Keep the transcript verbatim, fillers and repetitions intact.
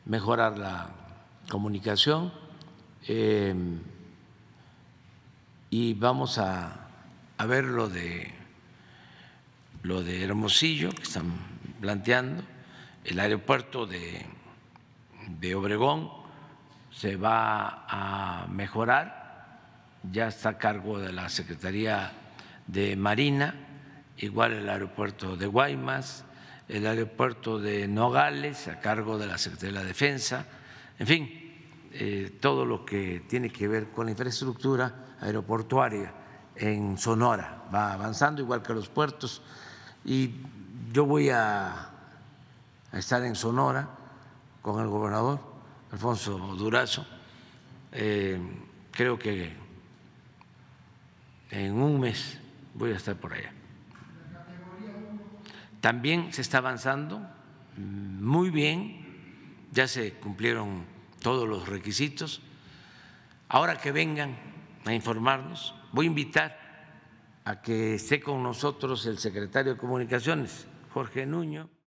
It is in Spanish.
mejorar la comunicación eh, y vamos a, a ver lo de, lo de Hermosillo que están planteando, el aeropuerto de, de Obregón se va a mejorar, ya está a cargo de la Secretaría de Marina, igual el aeropuerto de Guaymas, el aeropuerto de Nogales a cargo de la Secretaría de la Defensa, en fin, eh, todo lo que tiene que ver con la infraestructura aeroportuaria en Sonora va avanzando, igual que los puertos, y yo voy a, a estar en Sonora con el gobernador Alfonso Durazo, eh, creo que en un mes voy a estar por allá. También se está avanzando muy bien, ya se cumplieron todos los requisitos. Ahora que vengan a informarnos, voy a invitar a que esté con nosotros el secretario de Comunicaciones, Jorge Nuño.